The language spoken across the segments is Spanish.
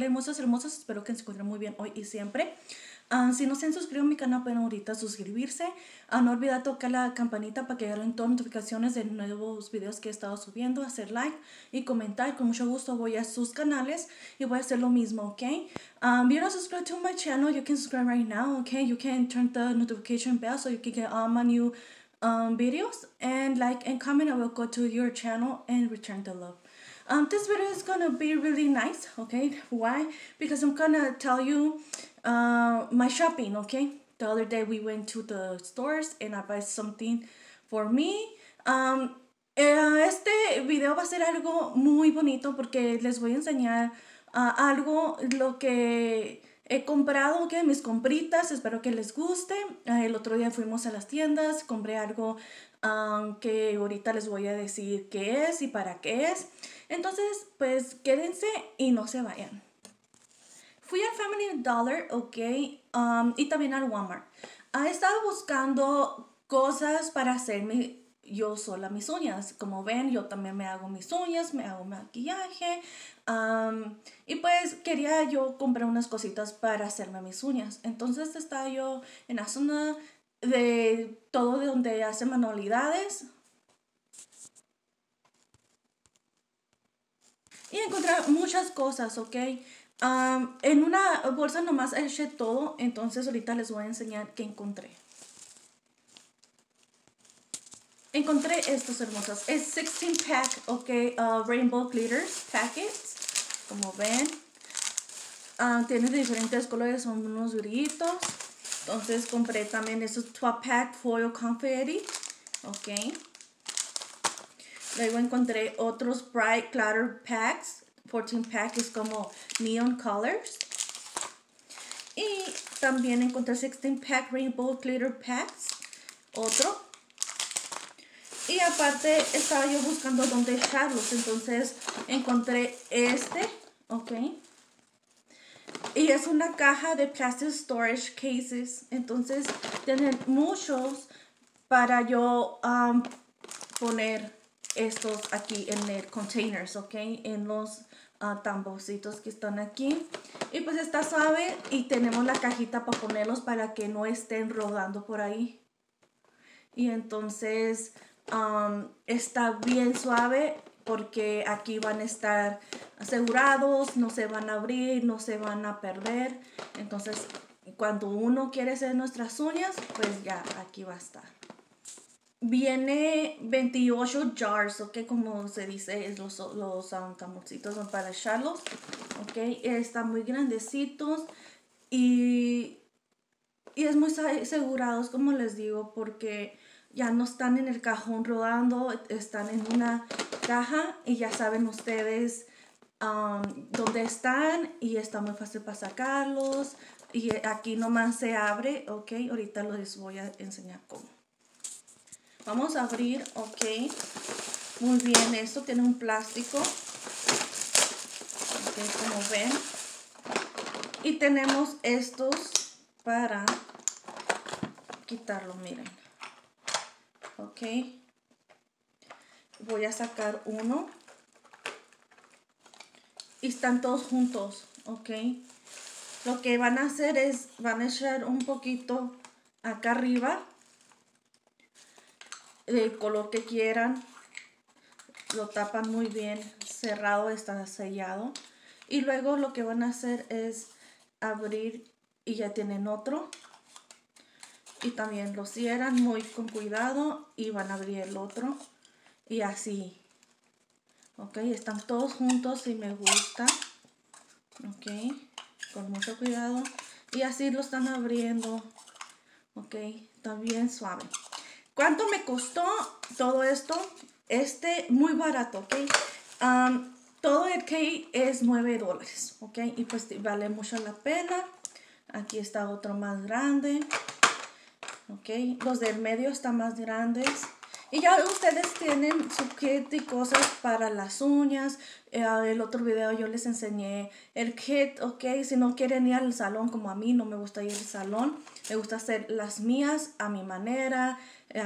Hola hermosas, hermosas, espero que se encuentren muy bien hoy y siempre. Si no se han suscrito a mi canal, pueden ahorita suscribirse. No olviden tocar la campanita para que lleguen todas notificaciones de nuevos videos que he estado subiendo, hacer like y comentar. Con mucho gusto voy a sus canales y voy a hacer lo mismo, ¿ok? If you're not subscribed to my channel, you can subscribe right now, okay? You can turn the notification bell so you can get all my new videos. And like and comment, I will go to your channel and return the love. This video is gonna be really nice, okay? Why? Because I'm gonna tell you my shopping, okay? The other day we went to the stores and I buy something for me. Este video va a ser algo muy bonito porque les voy a enseñar algo, lo que he comprado, okay, mis compritas, espero que les guste. El otro día fuimos a las tiendas, compré algo que ahorita les voy a decir qué es y para qué es. Entonces, pues quédense y no se vayan. Fui al Family Dollar, ok, y también al Walmart. He estado buscando cosas para hacerme yo sola mis uñas. Como ven, yo también me hago mis uñas, me hago maquillaje. Y pues quería yo comprar unas cositas para hacerme mis uñas. Entonces estaba yo en la zona de todo de donde hacen manualidades. Y encontré muchas cosas, ¿ok? En una bolsa nomás eché todo, entonces ahorita les voy a enseñar qué encontré. Encontré estos hermosos. Es 16 pack, ok, Rainbow Glitters Packets, como ven. Tiene diferentes colores, son unos duritos. Entonces compré también estos 12 pack Foil Confetti, ok. Luego encontré otros Bright Clatter Packs. 14 pack es como Neon Colors. Y también encontré 16 pack Rainbow Glitter Packs. Otro. Y aparte estaba yo buscando dónde echarlos. Entonces encontré este. Ok. Y es una caja de plastic storage cases. Entonces tienen muchos para yo poner estos aquí en el containers, ok, en los tamborcitos que están aquí. Y pues está suave y tenemos la cajita para ponerlos para que no estén rodando por ahí. Y entonces está bien suave porque aquí van a estar asegurados, no se van a abrir, no se van a perder. Entonces cuando uno quiere hacer nuestras uñas, pues ya aquí va a estar. Viene 28 jars, ok, como se dice, es los tamborcitos para echarlos, ok, están muy grandecitos y es muy asegurados, como les digo, porque ya no están en el cajón rodando, están en una caja y ya saben ustedes dónde están y está muy fácil para sacarlos y aquí nomás se abre, ok, ahorita les voy a enseñar cómo. Vamos a abrir, ok, muy bien, esto tiene un plástico, ok, como ven, y tenemos estos para quitarlo, miren, ok, voy a sacar uno, y están todos juntos, ok, lo que van a hacer es, van a echar un poquito acá arriba, del color que quieran, lo tapan muy bien cerrado, está sellado y luego lo que van a hacer es abrir y ya tienen otro y también lo cierran muy con cuidado y van a abrir el otro y así, ok, están todos juntos y me gusta, ok, con mucho cuidado y así lo están abriendo, ok, está bien suave. ¿Cuánto me costó todo esto? Muy barato, ¿ok? Todo el cake es $9, ¿ok? Y pues vale mucho la pena. Aquí está otro más grande, ¿ok? Los del medio están más grandes. Y ya ustedes tienen su kit y cosas para las uñas. El otro video yo les enseñé el kit, ¿ok? Si no quieren ir al salón como a mí, no me gusta ir al salón. Me gusta hacer las mías a mi manera.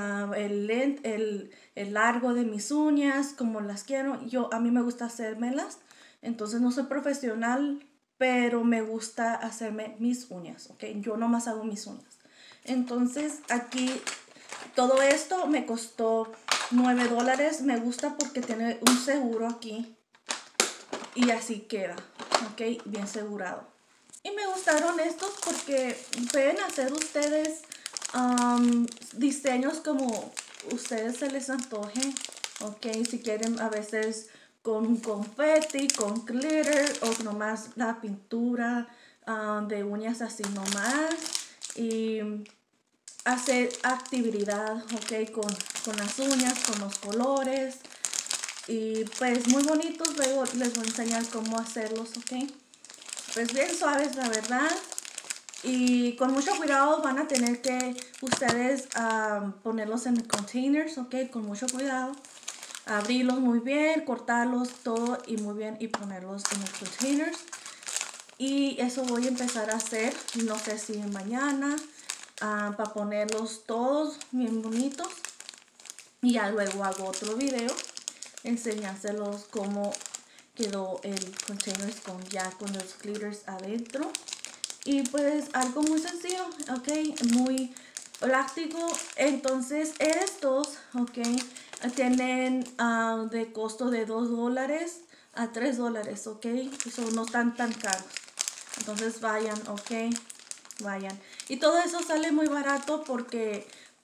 El largo de mis uñas, como las quiero. A mí me gusta hacérmelas. Entonces no soy profesional pero me gusta hacerme mis uñas, ¿ok? Yo nomás hago mis uñas. Entonces aquí todo esto me costó $9. Me gusta porque tiene un seguro aquí y así queda, ¿ok? Bien asegurado. Y me gustaron estos porque pueden hacer ustedes diseños como ustedes se les antoje, ¿ok? Si quieren a veces con confeti, con glitter o nomás la pintura de uñas así nomás. Y hacer actividad, ¿ok? Con las uñas, con los colores. Y pues muy bonitos, luego les voy a enseñar cómo hacerlos, ¿ok? Pues bien suaves, la verdad. Y con mucho cuidado van a tener que ustedes ponerlos en containers, ¿ok? Con mucho cuidado. Abrirlos muy bien, cortarlos todo y muy bien y ponerlos en los containers. Y eso voy a empezar a hacer, no sé si mañana, para ponerlos todos bien bonitos. Y ya luego hago otro video enseñándolos cómo quedó el container con los glitters adentro. Y pues algo muy sencillo, ok, muy práctico. Entonces estos, ok, tienen de costo de $2 a $3, ok, eso no están tan caros. Entonces vayan, ok, vayan. Y todo eso sale muy barato porque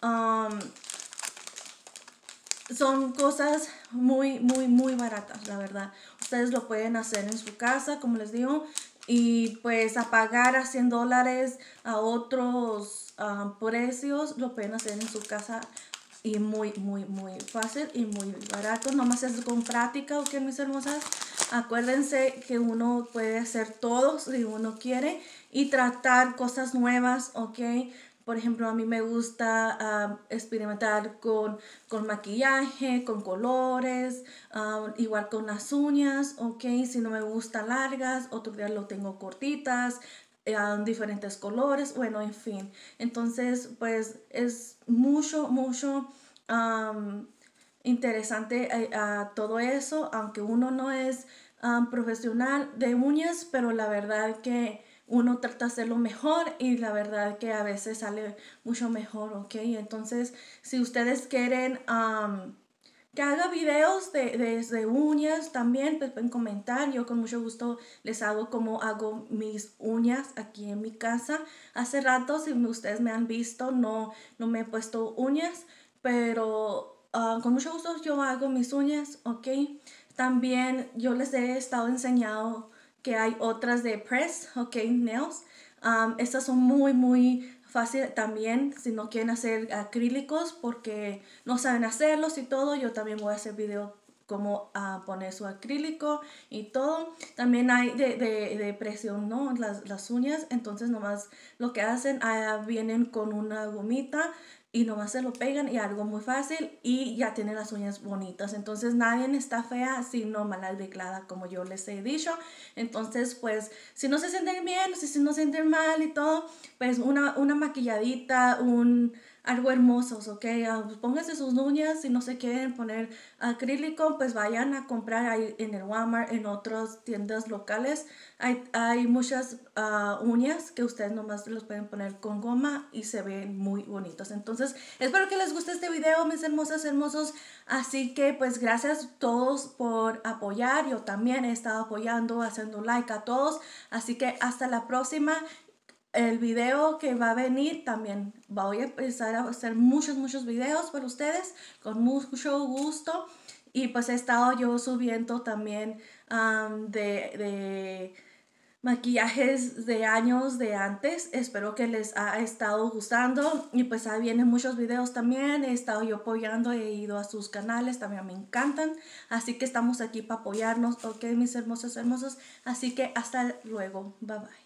son cosas muy, muy, muy baratas, la verdad. Ustedes lo pueden hacer en su casa, como les digo, y pues a pagar a $100 a otros precios, lo pueden hacer en su casa y muy, muy, muy fácil y muy barato. Nomás es con práctica, ok, mis hermosas. Acuérdense que uno puede hacer todo si uno quiere y tratar cosas nuevas, ok. Por ejemplo, a mí me gusta experimentar con maquillaje, con colores, igual con las uñas, ok. Si no me gustan largas, otro día lo tengo cortitas, diferentes colores, bueno, en fin. Entonces, pues es mucho, mucho interesante todo eso, aunque uno no es profesional de uñas, pero la verdad que uno trata de hacerlo mejor y la verdad que a veces sale mucho mejor, ¿ok? Entonces, si ustedes quieren que haga videos de uñas también, pues pueden comentar. Yo con mucho gusto les hago como hago mis uñas aquí en mi casa. Hace rato, si ustedes me han visto, no me he puesto uñas, pero con mucho gusto yo hago mis uñas, ¿ok? También yo les he estado enseñando que hay otras de press, ¿ok? Nails. Estas son muy, muy fácil también si no quieren hacer acrílicos porque no saben hacerlos y todo. Yo también voy a hacer video cómo poner su acrílico y todo. También hay de presión, ¿no? Las uñas. Entonces nomás lo que hacen, vienen con una gomita y nomás se lo pegan y algo muy fácil y ya tienen las uñas bonitas. Entonces nadie está fea sino mal arreglada, como yo les he dicho. Entonces pues si no se sienten bien, si no se sienten mal y todo, pues una maquilladita, algo hermosos, ¿ok? Pues pónganse sus uñas. Si no se quieren poner acrílico, pues vayan a comprar ahí en el Walmart, en otras tiendas locales. Hay muchas uñas que ustedes nomás los pueden poner con goma y se ven muy bonitos. Entonces, espero que les guste este video, mis hermosas, hermosos. Así que, pues, gracias a todos por apoyar. Yo también he estado apoyando, haciendo like a todos. Así que hasta la próxima. El video que va a venir también voy a empezar a hacer muchos videos para ustedes con mucho gusto. Y pues he estado yo subiendo también de maquillajes de años de antes. Espero que les ha estado gustando. Y pues ahí vienen muchos videos también. He estado yo apoyando, he ido a sus canales, también me encantan. Así que estamos aquí para apoyarnos, ok, mis hermosos, hermosos. Así que hasta luego. Bye bye.